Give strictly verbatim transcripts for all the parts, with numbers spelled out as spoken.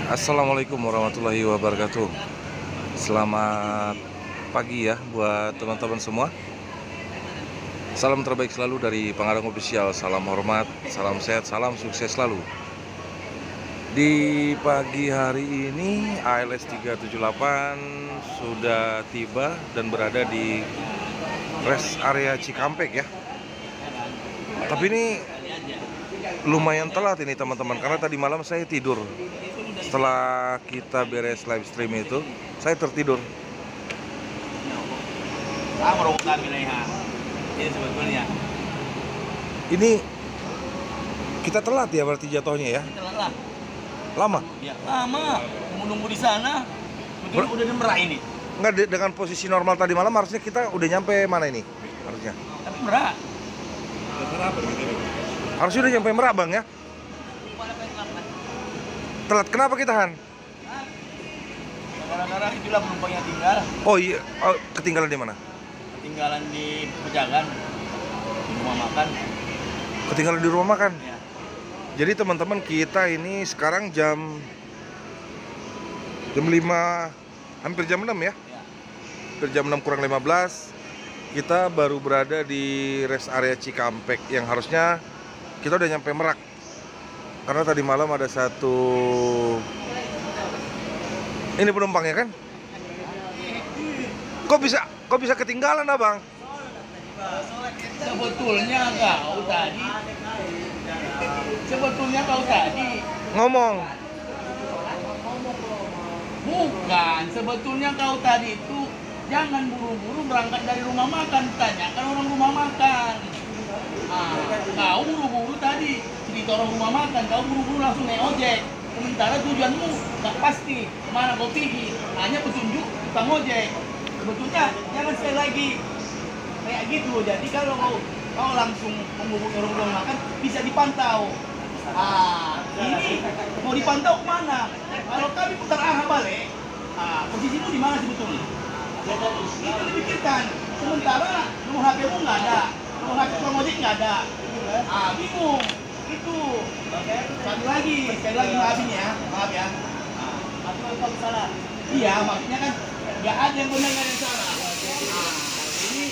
Assalamualaikum warahmatullahi wabarakatuh. Selamat pagi ya buat teman-teman semua. Salam terbaik selalu dari Pangarang Official. Salam hormat, salam sehat, salam sukses selalu. Di pagi hari ini A L S tiga tujuh delapan sudah tiba dan berada di rest area Cikampek ya. Tapi ini lumayan telat ini teman-teman, karena tadi malam saya tidur. Setelah kita beres live stream itu, saya tertidur. Ah, merokok kami lah ya. Ini sebetulnya. Ini kita telat ya berarti jatuhnya ya? Telat lah. Lama? Ya, lama. Mau nunggu di sana. Betul udah merah ini. Enggak, de- dengan posisi normal tadi malam harusnya kita udah nyampe mana ini? Harusnya. Tapi merah. Harusnya udah nyampe Merak Bang ya? Telat kenapa kita Han? Gara-gara itulah penumpangnya tinggal. Oh iya, oh, ketinggalan di mana? Ketinggalan di pejagan. Di rumah makan. Ketinggalan di rumah makan. Ya. Jadi teman-teman, kita ini sekarang jam jam lima, hampir jam enam ya? Ya. Hampir jam enam kurang lima belas. Kita baru berada di rest area Cikampek yang harusnya kita udah nyampe Merak. Karena tadi malam ada satu ini penumpangnya kan? Kok bisa kok bisa ketinggalan Abang? Sebetulnya kau tadi. Sebetulnya kau tadi. Ngomong. Bukan, sebetulnya kau tadi itu jangan buru-buru berangkat dari rumah makan, tanyakan orang rumah makan. Ah, kau buru-buru tadi cerita orang rumah makan, kau buru-buru langsung naik ojek. Sementara tujuanmu nggak pasti mana kau pergi, hanya petunjuk tukang ojek. Sebetulnya jangan sekali lagi kayak gitu. Jadi kalau kau kau langsung menghubungi orang rumah makan bisa dipantau. Ah, ini mau dipantau kemana? Kalau kami putar arah balik, ah, posisimu di mana sebetulnya? Itu dipikirkan. Sementara nomor H P-mu nggak ada, nomor H P tukang ojek nggak ada. Ah, bingung. Itu. Sekali lagi, sekali lagi maafin ya, maaf ya. Maaf kalau salah. Iya, maksudnya kan nggak ada yang benar nggak ada yang salah. Ah, ini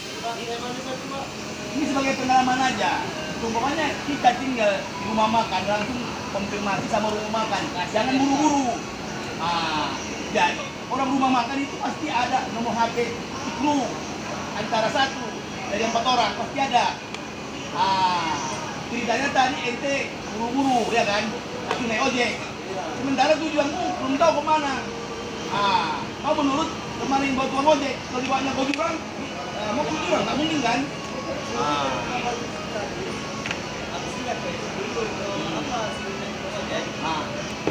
ini sebagai pengalaman aja. Pokoknya kita tinggal di rumah makan langsung konfirmasi sama rumah makan. Nah, jangan buru-buru. Ah, jadi orang rumah makan itu pasti ada nomor H P kru antara satu dari empat orang pasti ada. Ah, ceritanya tadi ente buru-buru ya kan, tapi naik ojek. Sementara tujuanmu belum tahu kemana. Ah, kau menurut kemana yang buat tukang ojek? Kalau dibawa kau jurang, eh, mau ke jurang nggak mungkin kan? Ah. Ah.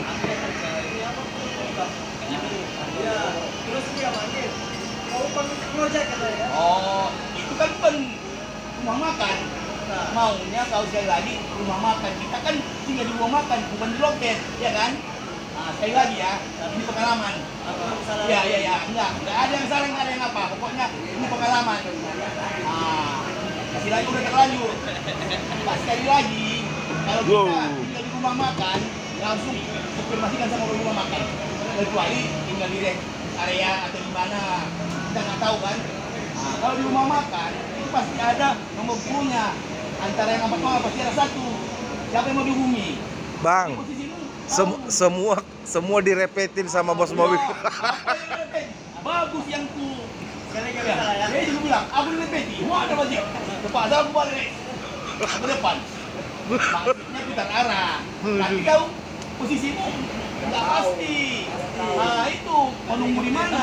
Oh, itu kan pen rumah makan. Maunya kau sekali lagi rumah makan. Kita kan tinggal di rumah makan, bukan di loket, ya kan? Nah, sekali lagi ya, ini pengalaman. Ya, ya, ya, enggak, enggak ada yang salah, enggak ada yang apa. Pokoknya ini pengalaman. Ah, kasih lagi udah terlanjur. Pak, sekali lagi, kalau kita Wow. tinggal di rumah makan, langsung konfirmasikan sama rumah makan. Kecuali tinggal di rest area atau di mana, kita nggak tahu kan. Nah, kalau di rumah makan, itu pasti ada nomor gurunya. Antara yang empat orang pasti ada satu. Siapa yang mau dihubungi? Bang, Posisimu, sem- tahu. semua semua direpetin sama bos mobil. Bagus yang ku. Ya, dia juga bilang, aku direpeti. Mau ada wajib. Depan ada aku balik. Ke depan. Maksudnya putar arah. Tapi kau posisimu nggak pasti. Nah itu mau nunggu di mana?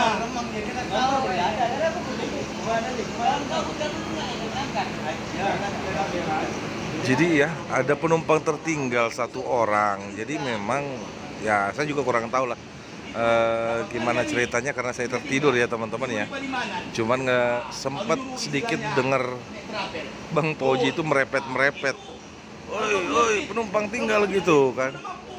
Jadi ya, ada penumpang tertinggal satu orang. Jadi memang ya saya juga kurang tahu lah eh, gimana ceritanya karena saya tertidur ya teman-teman ya. Cuman nggak sempat sedikit dengar Bang Poji itu merepet-merepet. Oi, oi, penumpang tinggal gitu kan.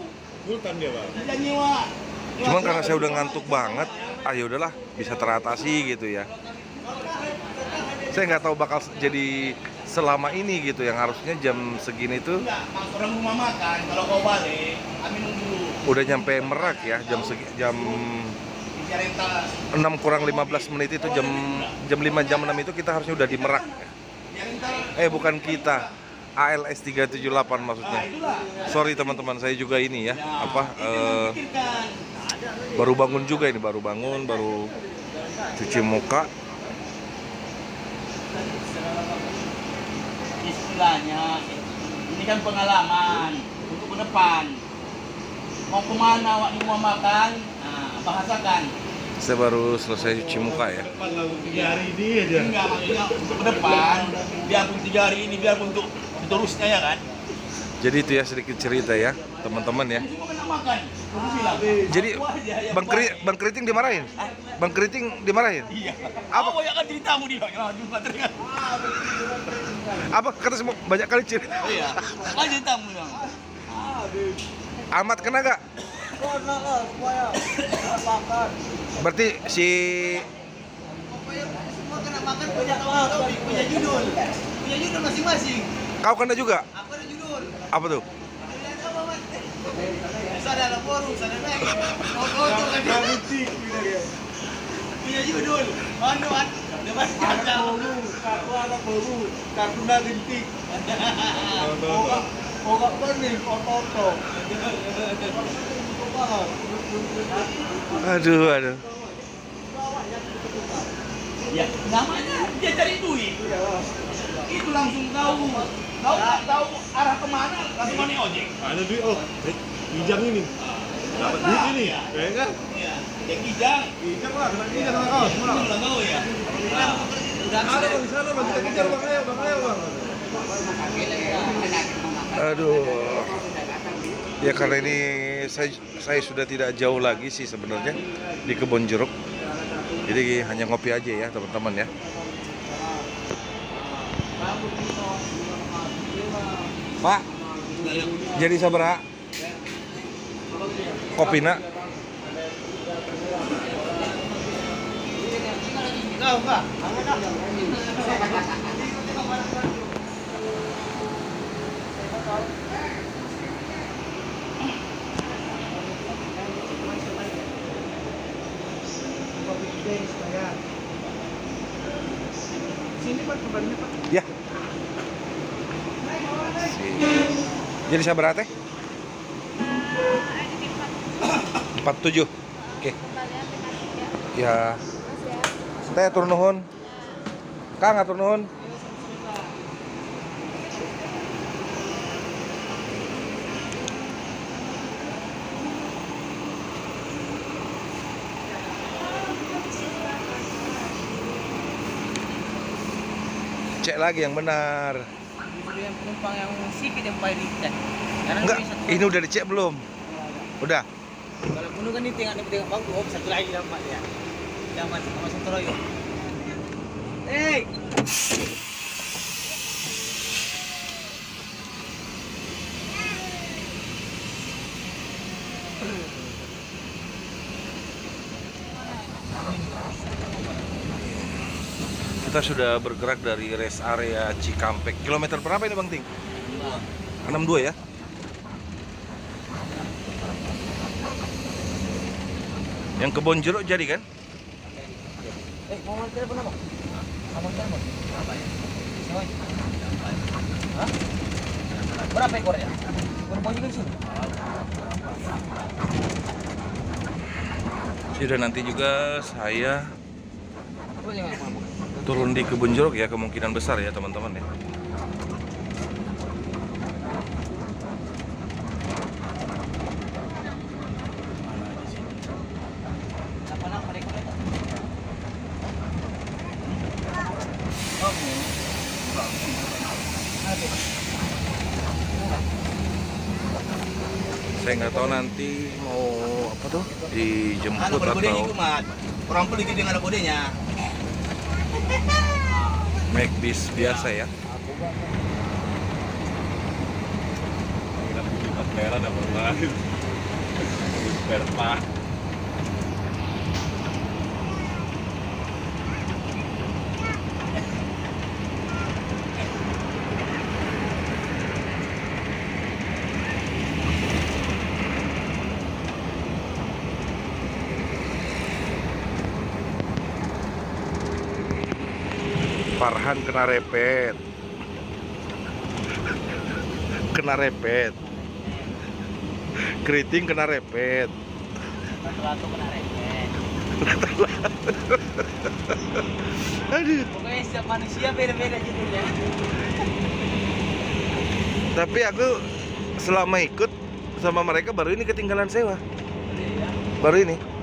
Cuman karena saya udah ngantuk banget, ah ya udahlah, bisa teratasi gitu ya. Saya nggak tahu bakal jadi selama ini gitu, yang harusnya jam segini tuh. Enggak, orang rumah makan, kalau kau balik, kami nunggu. udah nyampe Merak ya, jam segi, jam enam kurang lima belas menit itu, jam jam lima jam enam itu kita harusnya udah di Merak. Eh bukan kita, A L S tiga tujuh delapan maksudnya. Sorry teman-teman, saya juga ini ya, apa eh, baru bangun juga ini, baru bangun, baru cuci muka. Istilahnya ini kan pengalaman untuk ke depan. Mau kemana awak di rumah makan? Nah, bahasakan. Saya baru selesai cuci muka ya. Tiga hari ini aja. Enggak, maksudnya untuk ke depan, biarpun tiga hari ini, biarpun untuk seterusnya ya kan. Jadi itu ya sedikit cerita ya teman-teman ya. Cuma kena makan. Terus bilang, Jadi aku aja yang Bang Keri, Bang Keriting dimarahin? Bang Keriting dimarahin? Iya. Apa? Apa yang akan ceritamu dia? Kenapa jumpa teringat? Apa kata semua banyak kali cerita? Iya. Apa ceritamu dong? Ahmad kena gak? Kena lah semuanya. Makan. Berarti si Semua kena makan punya topik, punya judul. Punya judul masing-masing. kau kena juga? Aku ada judul. Apa tuh? Bisa ada anak forum, bisa ada lagi. Foto kan dia. Punya judul. Anu an. Depan kaca. Kartu anak baru. Kartu narintik. Pokok pokok benih, foto-foto. Aduh, aduh. Ya, namanya dia cari duit. Itu langsung tahu. Tahu nggak tahu arah kemana, langsung naik ojek. Ada duit oh. Kijang ini. Dapat duit ini. Iya. Kayaknya kan? Iya. Ya kijang. Kijang lah, kena kijang sama kau. Itu udah tahu ya. Ada bang di sana bang, kita kejar bang, ayo bang, ayo bang. Aduh. Ya karena ini saya saya sudah tidak jauh lagi sih sebenarnya di Kebon Jeruk. Jadi hanya ngopi aja ya teman-teman ya. Pak, jadi sabaraha? Kopi nak? Enggak, enggak. Sini Pak, kabarnya Pak. Ya. Jadi sabaraha teh? empat puluh tujuh. Oke. Ya. Teh atur nuhun. Kang atur nuhun. Cek lagi yang benar. Yang penumpang yang sikit yang paling dicek. Karena Enggak, bisa ini udah dicek belum? Udah. kalau penuh kan ini tengok tengok bangku, oh satu lagi dapat ya. Dapat sama satu royo. Eh. Kita sudah bergerak dari rest area Cikampek. Kilometer berapa ini Bang Ting? enam puluh dua ya? Yang Kebon Jeruk jadi kan? Eh, mau main telepon apa? Mau telepon? Berapa ya? Hah? Berapa ekor ya? Berapa juga sih? Sudah nanti juga saya Apa yang mau? turun di Kebon Jeruk ya, kemungkinan besar ya teman-teman ya. Apa-apa ekor itu? Saya nggak tahu nanti mau apa tuh dijemput Anak kodenya atau itu mat. Orang pelit dengan anak kodenya. naik bis biasa ya. Merah dapat banget. Berpah. Farhan kena repet. Kena repet. Keriting kena repet. Satu kena repet. Aduh. Pokoknya setiap manusia beda-beda judulnya. Tapi aku selama ikut sama mereka baru ini ketinggalan sewa. Baru ini.